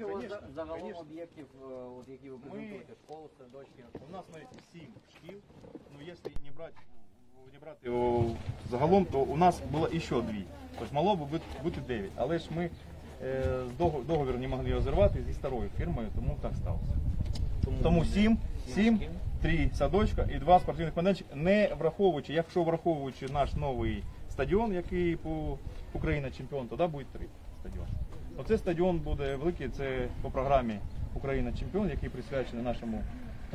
Скільки у вас загалом об'єктів, які ви презентуєте? Школи, садочки? У нас, знаете, 7 шкіл. Ну, если не брать його загалом, то у нас було ще 2. Тобто мало б бути 9. Але ж ми договір не могли розірвати зі старою фірмою, тому так сталося. Тому 7, 3 садочка і 2 спортивних майданчика, не враховуючи, якщо враховуючи наш новий стадіон, який по Україна чемпіон, тоді буде 3 стадіони. Оце стадіон буде великий, це по програмі Україна чемпіон, який присвячений нашому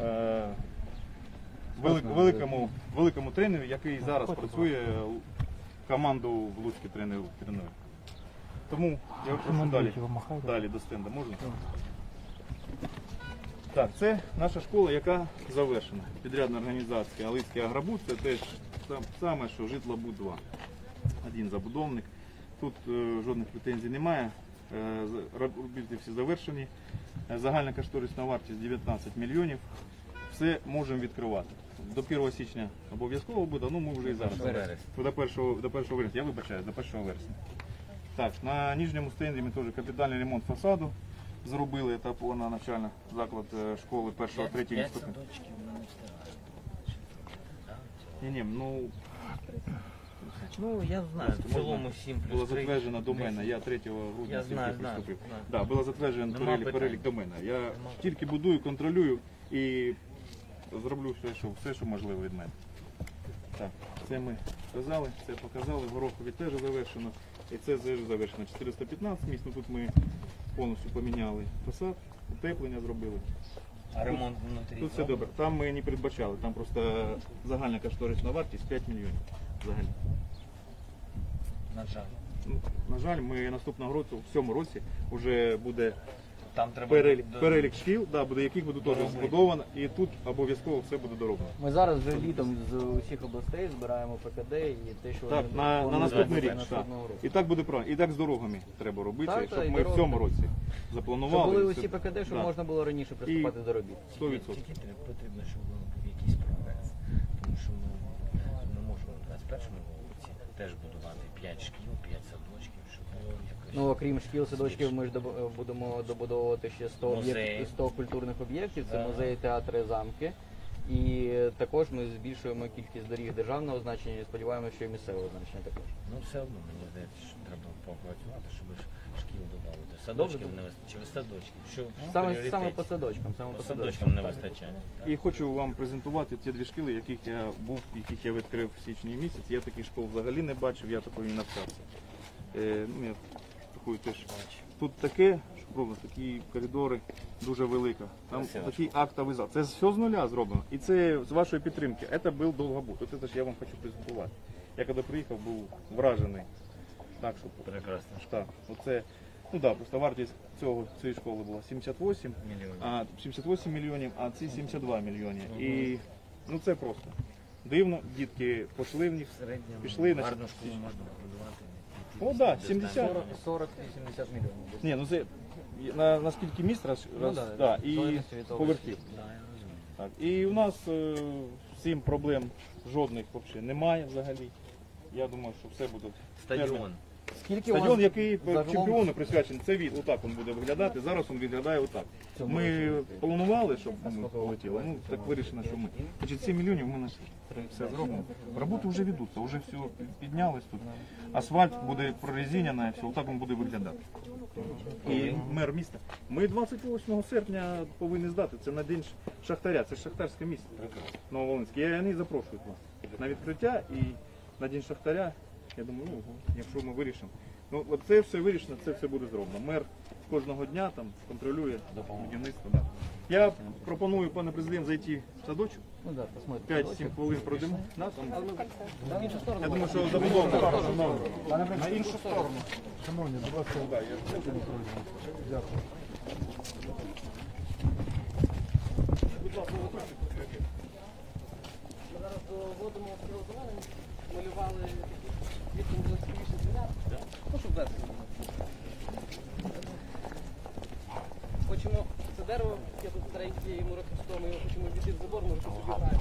великому тренеру, який зараз працює, команду в Луцькі тренує. Тому я прошу далі до стенду, можна? Так, це наша школа, яка завершена. Підрядна організація Алицький Агробуд, це теж саме, що Житлобуд-2. Один забудовник. Тут жодних претензій немає. Робіти всі завершені. Загальна кошторисна вартість 19 мільйонів. Все можемо відкривати. До 1 січня обов'язково буде, ну ми вже і зараз. До 1 вересня, я вибачаю, до 1 вересня. Так, на нижньому стенді ми теж капітальний ремонт фасаду зробили, це на навчальний заклад школи 1-3 ступеня. Ну, я знаю, в цілому 7 плюс 3. Була затверджена домена, я 3 грудня приступив. Да, була затверджена перелік домена. Я тільки будую, контролюю і зроблю все, що можливо від мене. Так, це ми сказали, це показали, в Горохові теж завершено. І це завершено 415 місць, ну тут ми повністю поміняли фасад, утеплення зробили. А ремонт внутрі? Тут все добре, там ми не передбачали, там просто загальна кошторисна вартість 5 мільйонів взагалі. На жаль. На жаль, ми наступного року, в цьому році, вже буде Там треба перелік шкіл, буде, яких буде теж збудовано, і тут обов'язково все буде дороблено. Ми зараз вже літом з усіх областей збираємо ПКД і те, що Так, на наступний рік. І так буде правильно. І так з дорогами треба робити, Так, щоб і ми в дороги. цьому році Щоб запланували. були усі ПКД, щоб Да. можна було раніше приступати до робіт. 100%. Тільки потрібно, щоб був якийсь прогрес. Тому що ми можемо в 21-му році теж будувати 5 шкіл, 5 садочків, щоб було якось... Ну, окрім шкіл, садочків, ми ж будемо добудовувати ще 100 культурних об'єктів, це Да. музеї, театри, замки. І також ми збільшуємо кількість доріг державного значення і сподіваємося, що і місцевого значення також. Ну, все одно, мені здається, що треба попрацювати, щоб шкіл додати. Садочків не вистачає, чи садочків? Що Саме по садочкам. по садочкам не вистачає. І хочу вам презентувати ті 2 школи, яких я був, яких я відкрив в січні місяці. Я таких школ взагалі не бачив, я такої не навчався. Я такою теж. Тут таке, що просто такі коридори дуже велика. Там такий актовий зал. Це все з нуля зроблено. І це з вашої підтримки. Це був Довгобуд. От це ж я вам хочу презентувати. Я коли приїхав, був вражений. Так, що Прекрасно. так, оце, ну да, просто вартість цієї школи була 78 мільйонів, а ці 72 мільйони. І ну це просто дивно, дітки пішли в них, пішли на гарну школу можна побудувати. О, да, 70. 40-80 мільйонів. Ні, ну це на скільки місць і поверхів. Так, і у нас з цим проблем жодних взагалі немає взагалі. Я думаю, що все буде. Стадіон. Стадіон, який чемпіону присвячений, це від, отак він буде виглядати, зараз він виглядає отак. Ми планували, щоб ми полетіли, ну так вирішено, що ми. Значить, 7 мільйонів ми знайшли. Все зроблено. Роботи вже ведуться, вже все піднялось тут. Асфальт буде прорезинений, все, отак він буде виглядати. І мер міста. Ми 28 серпня повинні здати, це на день шахтаря, це шахтарське місто Нововолинське. Я не запрошую вас на відкриття і на день шахтаря. Я думаю, ну, якщо ми вирішимо. Ну, от це все вирішено, це все буде зроблено. Мер кожного дня там контролює будівництво. Да. Я пропоную, пане президент, зайти в садочок. Ну, да, посмотрим. 5-7 хвилин пройдемо. Да, там. Я думаю, що забудовано. На іншу сторону. Шановні, будь ласка, дякую. Ми зараз доводимо приготування, малювали віком блискучі звірят. Ну, щоб версію. Хочемо це дерево, яке тут стареньке, йому років 100, ми його хочемо війти в забор, може тут собі граємо.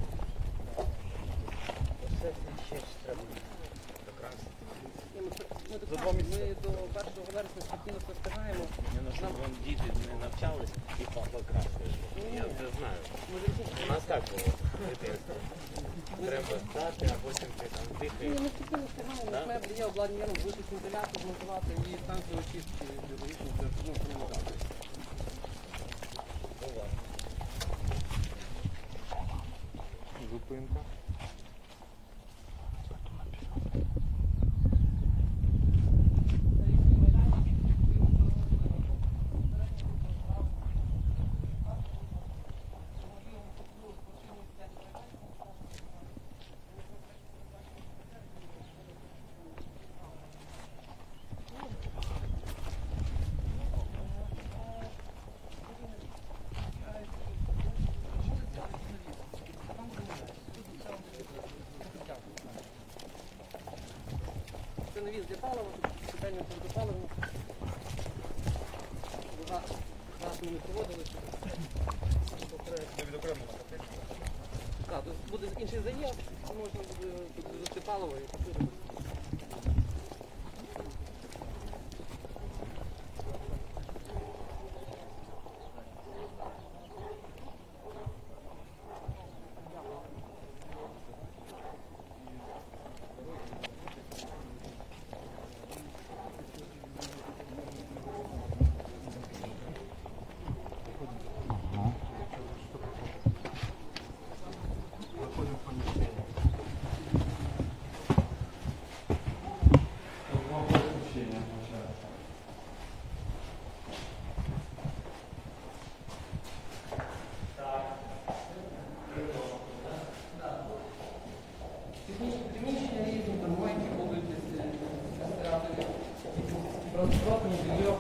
Все ще треба докрасити. ми достатньо. Ми до 1 вересня спокійно спостерігаємо. Я на що вам діти не навчались і папа краще. Я це знаю. У нас так було в дитинстві. Треба стати, а потім ти там Ні, дихаєш. ми спокійно спостерігаємо. У нас меблі є обладнання, вийшли вентилятор, змонтувати і станцію очистки біологічно, ну, приймати. Зупинка. Це навіс для палива, тут питання твердопаливні. Газ ми не проводили. Так, тут буде інший заїзд, можна буде тут вивезти паливо і посудити. Приміщення різні, там мойки будуть, ресторатори, транспортні, більйо.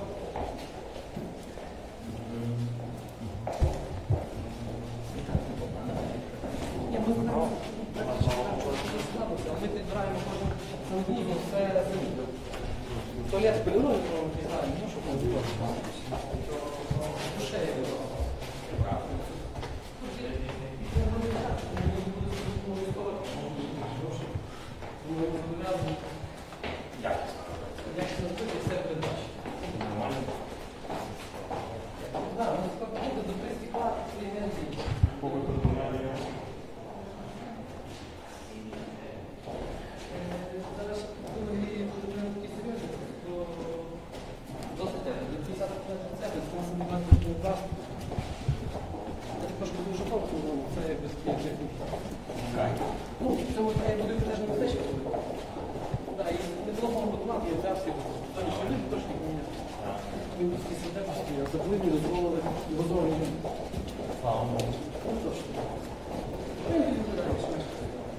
Ми підбираємо кожен сантиметр, все туалет з пилиною, не знаю, ну що там було. Душею. Якщо робити, все передбачено. Нормально. Так, ну спокійно, до 3 стекла, 3 енергії. Зараз, коли буде такі серйозні, то досить до 50 це без нас не бачить пластик. Це трошки дуже товсто, це якби як ну, в цьому будинку теж небезпечно буде. Так, і не було мого будувати, я взявся, сонячні люди точно поміняти. Вінницькі садебності, особливі дозволили базовні. Слава Богу. Ну, точно. Ну, і відповідає, що ж.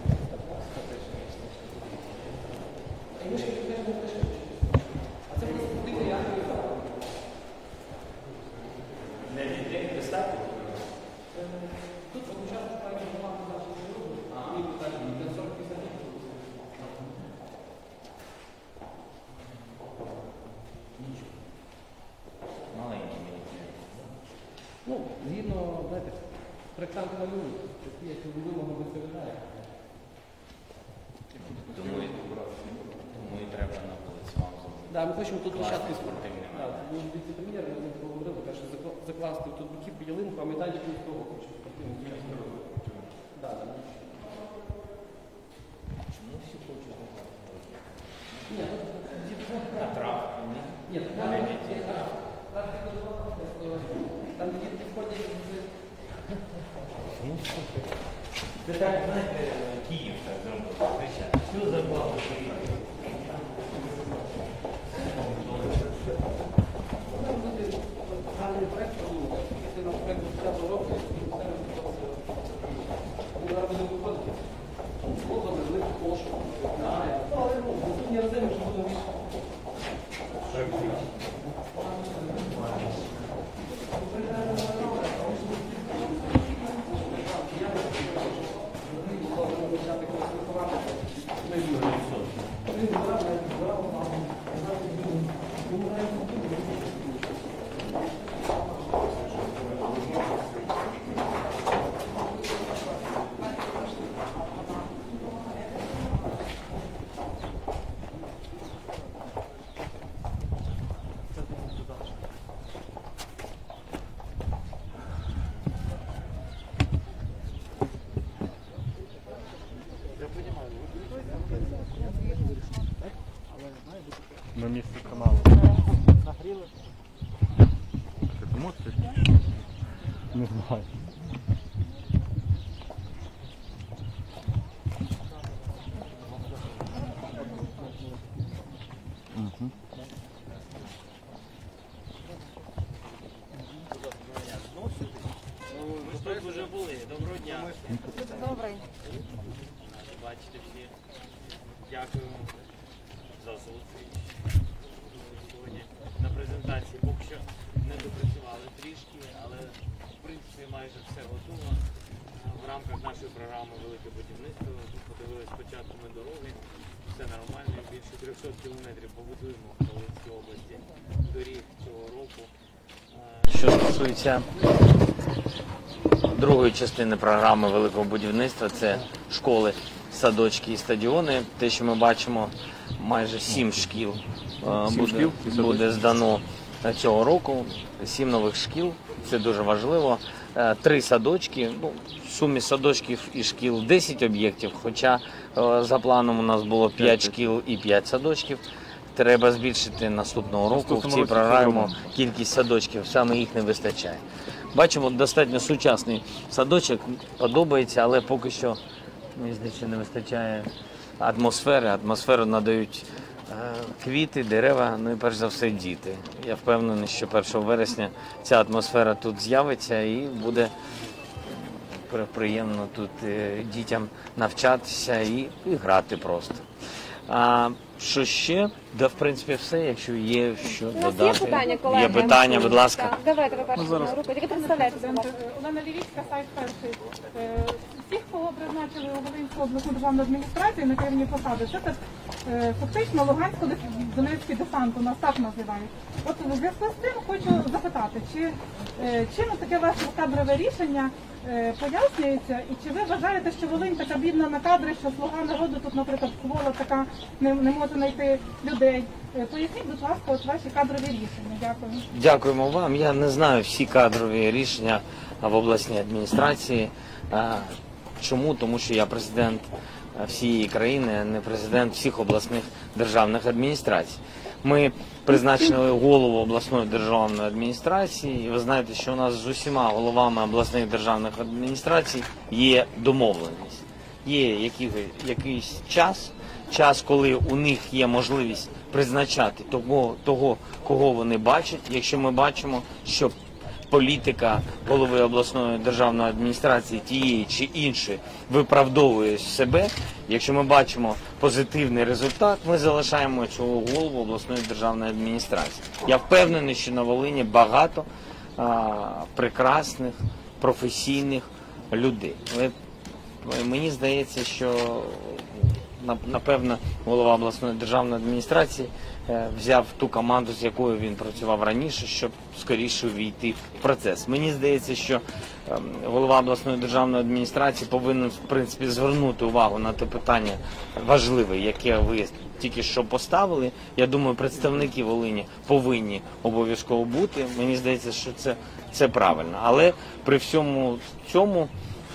А ми ж теж не пишемо. А це просто дивно, я не знаю. Не дітей писати? Тут початку правильно команду нашого живу, і так, і 40-50 днів. Маленький. Ну, згідно, знаєте, проєктанти малюють, такі, як вимога відповідає. Тому і треба на вулиці вам зробити. Да, ми хочемо тут площадку Класний спортивний Так, ну, віце-прем'єр, ми поговорили, каже, закласти тут боків ялинку, а майданчик ніхто хоче. Да, да. Чому всі хочуть? Ні, А трав? ні, там є практика була, там діти входять Це так, знаєте, Київ так зробив. Все забрало. гарний проєкт, якщо наш проєкт до 5 року, він зараз буде виходити. Було великий пошук. Але наступні рази ми вже будемо більше. Не знаю. Ми тут вже були. Доброго дня. Добрий. Бачите всі. Дякуємо за зустріч. Сьогодні на презентації поки що не допрацювали трішки, але в принципі майже все готово. В рамках нашої програми «Велике будівництво» тут подивилися спочатку ми дороги. Все нормально, більше 300 кілометрів побудуємо в Волинській області доріг цього року. Що стосується другої частини програми великого будівництва, це школи, садочки і стадіони. Те, що ми бачимо, майже 7 шкіл буде здано цього року. 7 нових шкіл, це дуже важливо. 3 садочки, в сумі садочків і шкіл 10 об'єктів, хоча за планом у нас було 5 шкіл і 5 садочків. Треба збільшити наступного року в цій програмі кількість садочків, саме їх не вистачає. Бачимо, достатньо сучасний садочок, подобається, але поки що, мені здається, не вистачає атмосфери. Атмосферу надають квіти, дерева, ну і перш за все діти. Я впевнений, що 1 вересня ця атмосфера тут з'явиться і буде приємно тут дітям навчатися і грати просто. Що ще? Да, в принципі, все, якщо є що додати. Є питання, колеги? Є питання, будь ласка. Так, давайте ви перші на руку. Тільки представляєте, будь ласка. Олена Лівіцька, сайт перший. Всіх, кого призначили у Волинську обласну державну адміністрацію на керівні посади, це фактично Лугансько-Донецький десант, у нас так називають. От у зв'язку з цим хочу запитати, чим таке ваше кадрове рішення пояснюється, і чи ви вважаєте, що Волинь така бідна на кадри, що слуга народу тут, наприклад, квола така не може знайти людей? Поясніть, будь ласка, от ваші кадрові рішення. Дякую. Дякуємо вам. Я не знаю всі кадрові рішення в обласній адміністрації. Чому? Тому що я президент всієї країни, а не президент всіх обласних державних адміністрацій. Ми призначили голову обласної державної адміністрації, і ви знаєте, що у нас з усіма головами обласних державних адміністрацій є домовленість. Є якийсь час, коли у них є можливість призначати того, кого вони бачать. Якщо ми бачимо, що політика голови обласної державної адміністрації тієї чи іншої виправдовує себе, якщо ми бачимо позитивний результат, ми залишаємо цього голову обласної державної адміністрації. Я впевнений, що на Волині багато прекрасних, професійних людей. Мені здається, що напевно голова обласної державної адміністрації взяв ту команду, з якою він працював раніше, щоб скоріше увійти в процес. Мені здається, що голова обласної державної адміністрації повинен, в принципі, звернути увагу на те питання важливе, яке ви тільки що поставили. Я думаю, представники Волині повинні обов'язково бути. Мені здається, що це правильно. Але при всьому цьому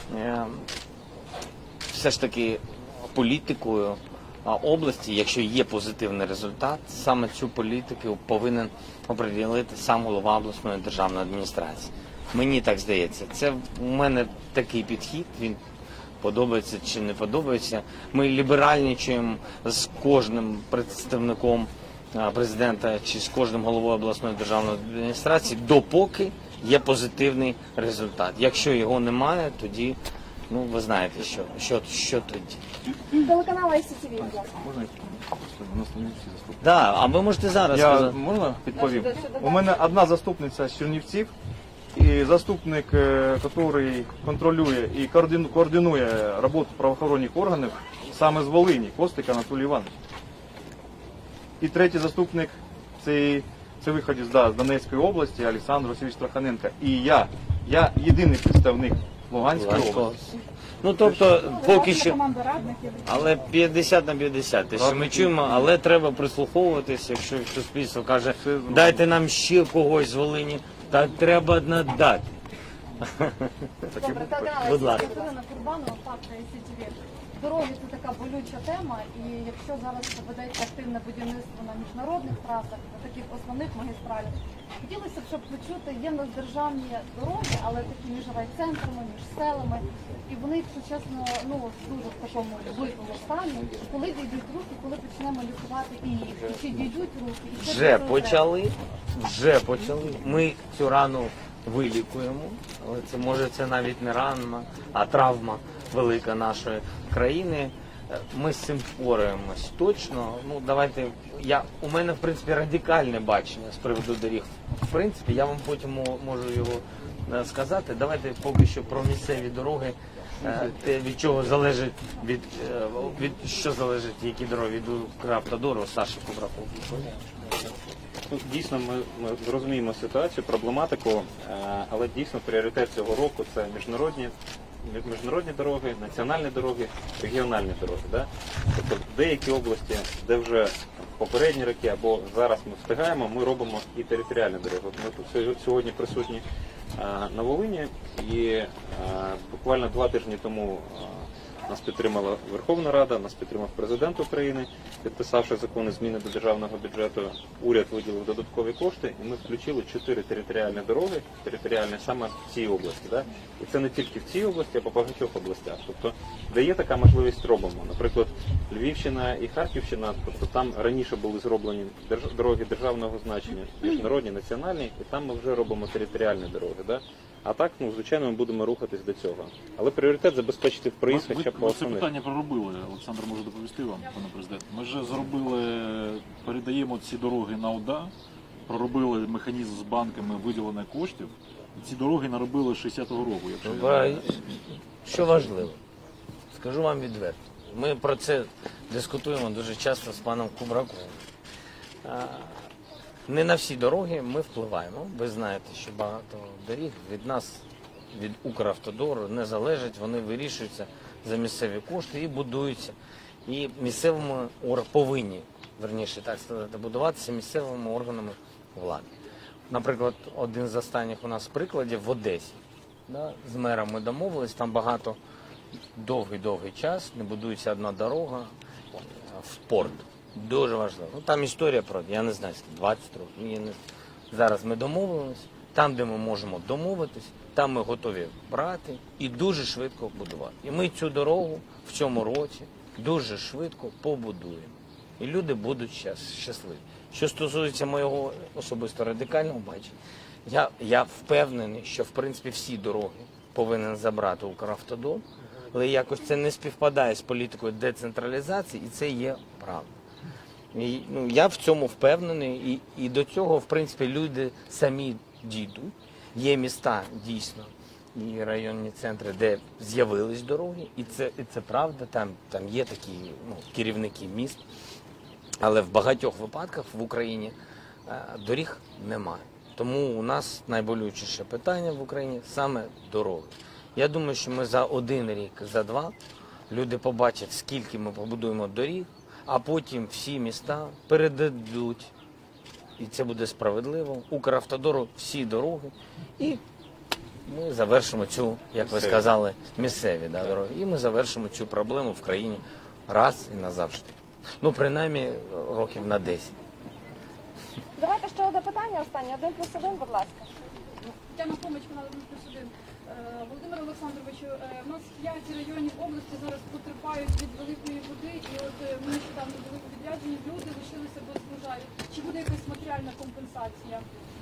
все ж таки політикою області, якщо є позитивний результат, саме цю політику повинен оприділити сам голова обласної державної адміністрації. Мені так здається. Це у мене такий підхід, він подобається чи не подобається. Ми ліберальничаємо з кожним представником президента чи з кожним головою обласної державної адміністрації, допоки є позитивний результат. Якщо його немає, тоді ви знаєте, що тоді. Телеканал ICTV, будь ласка. Можна у нас не всі заступники. Да, а ви можете зараз Я сказати. можна відповім? У мене одна заступниця з Чернівців і заступник, який контролює і координує роботу правоохоронних органів саме з Волині, Костик Анатолій Іванович. І третій заступник це виходить з Донецької області Олександр Васильович Троханенко. І я єдиний представник Луганської області. Тобто, поки що, Команда радників. але 50 на 50, те, що ми чуємо, але треба прислуховуватись, якщо суспільство каже, дайте нам ще когось з Волині, так треба надати. Добре, телеканал Будь ласка. ICTV, Катерина Курбанова, факти ICTV. Дороги – це така болюча тема, і якщо зараз ведеться активне будівництво на міжнародних трасах, на таких основних магістралях, хотілося б, щоб почути, є в нас державні дороги, але такі між райцентрами, між селами, і вони, якщо чесно, дуже в такому злитому стані. Коли дійдуть руки, коли почнемо лікувати і їх, і чи дійдуть руки, і що Вже буде почали, Ми цю рану вилікуємо, але це навіть не рана, а травма велика нашої країни. Ми з цим впораємось точно. У мене, в принципі, радикальне бачення з приводу доріг. В принципі, я вам потім можу його сказати. Давайте поки що про місцеві дороги, те, від чого залежить, від що залежить, які дороги від Укравтодору, Саші Кубраков. Дійсно, ми розуміємо ситуацію, проблематику, але дійсно пріоритет цього року – це міжнародні дороги, національні дороги, регіональні дороги. Да? Тобто в деякі області, де вже попередні роки або зараз ми встигаємо, ми робимо і територіальні дороги. От ми тут сьогодні присутні на Волині, і буквально 2 тижні тому нас підтримала Верховна Рада, нас підтримав президент України, підписавши закони зміни до державного бюджету. Уряд виділив додаткові кошти, і ми включили 4 територіальні дороги, саме в цій області. Да? І це не тільки в цій області, а по багатьох областях. Тобто, де є така можливість, робимо. Наприклад, Львівщина і Харківщина, тобто там раніше були зроблені дороги державного значення, міжнародні, національні, і там ми вже робимо територіальні дороги. Да? А так, звичайно, ми будемо рухатись до цього. Але пріоритет забезпечити проїзд хоча б по Ви це основних. питання проробили, Олександр може доповісти вам, пане президент. Ми вже передаємо ці дороги на ОДА, проробили механізм з банками виділення коштів. І ці дороги наробили 60-го року. Що важливо, скажу вам відверто. Ми про це дискутуємо дуже часто з паном Кубраковим. Не на всі дороги ми впливаємо. Ви знаєте, що багато доріг від нас, від Укравтодору, не залежать, вони вирішуються за місцеві кошти і будуються. І місцевими повинні, верніше так сказати, будуватися місцевими органами влади. Наприклад, один з останніх у нас прикладів в Одесі. Да, з мером ми домовились, там багато, довгий час не будується одна дорога в порт. Дуже важливо. Там історія про, я не знаю, 20 років. Зараз ми домовилися, там, де ми можемо домовитись, там ми готові брати і дуже швидко будувати. І ми цю дорогу в цьому році дуже швидко побудуємо. І люди будуть щасливі. Що стосується моєго особисто радикального бачення, я впевнений, що в принципі всі дороги повинен забрати Укравтодор, але якось це не співпадає з політикою децентралізації, і це є правда. І, я в цьому впевнений, і до цього, в принципі, люди самі дійдуть. Є міста, дійсно, і районні центри, де з'явились дороги, і це правда, там є такі керівники міст, але в багатьох випадках в Україні доріг немає. Тому у нас найболючіше питання в Україні саме дороги. Я думаю, що ми за 1 рік, за 2 люди побачать, скільки ми побудуємо доріг, а потім всі міста передадуть, і це буде справедливо, Укравтодору всі дороги, і ми завершимо цю, як ви сказали, місцеві дороги, і ми завершимо цю проблему в країні раз і назавжди. Принаймні, років на 10. Давайте ще одне питання останнє. 1+1, будь ласка. Тетяна Помич, канал 1+1. Володимир Олександровичу, у нас 5 районів області зараз потерпають від великої води, і от ми нещодавно були у відрядженні, люди лишилися без врожаю. Чи буде якась матеріальна компенсація?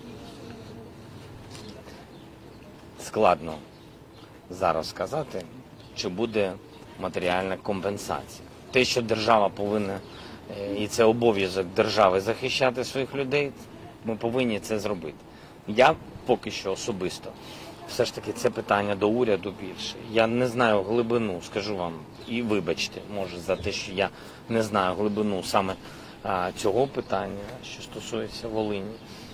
Складно зараз сказати, чи буде матеріальна компенсація. Те, що держава повинна, і це обов'язок держави захищати своїх людей, ми повинні це зробити. Я поки що особисто, все ж таки це питання до уряду більше. Я не знаю глибину, скажу вам, і вибачте, може, за те, що я не знаю глибину саме цього питання, що стосується Волині.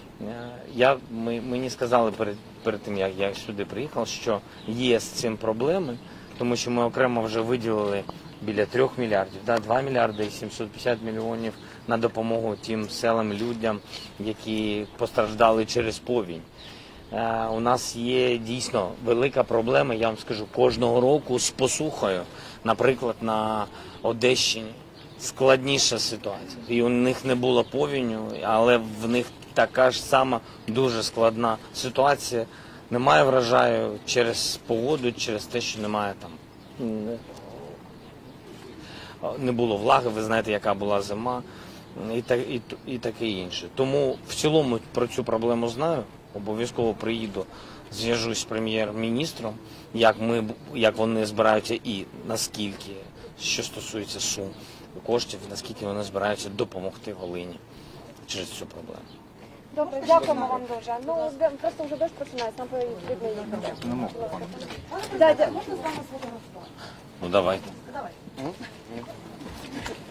Мені сказали перед тим, як я сюди приїхав, що є з цим проблеми, тому що ми окремо вже виділили біля 3 мільярдів, 2 мільярди і 750 мільйонів на допомогу тим селам, людям, які постраждали через повінь. У нас є дійсно велика проблема, я вам скажу, кожного року з посухою. Наприклад, на Одещині складніша ситуація. І у них не було повіню, але в них така ж сама дуже складна ситуація. Немає врожаю через погоду, через те, що немає там. Не було влаги, ви знаєте, яка була зима і таке інше. Тому в цілому про цю проблему знаю. Обов'язково приїду, зв'яжусь з прем'єр-міністром, як вони збираються і наскільки, що стосується сум коштів, наскільки вони збираються допомогти Волині через цю проблему. Добре, дякуємо вам дуже. Ну, просто вже дощ починається, нам потрібно їхати. Дядя, можна з вами сфотографувати? Ну давайте. Давай.